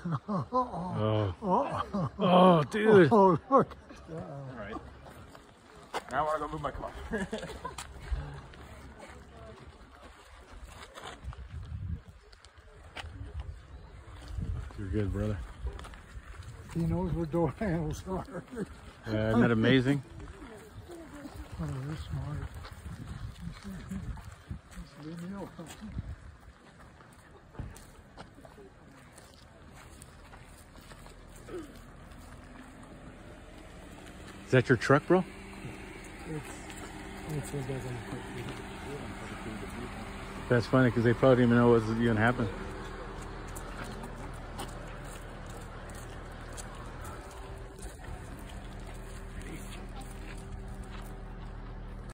Oh, dude. Oh, look. All right. Now I want to go move my car. You're good, brother. He knows where door handles are. Isn't that amazing? Oh, they're smart. Leave me alone. Is that your truck, bro? That's funny because they probably didn't even know what was going to happen.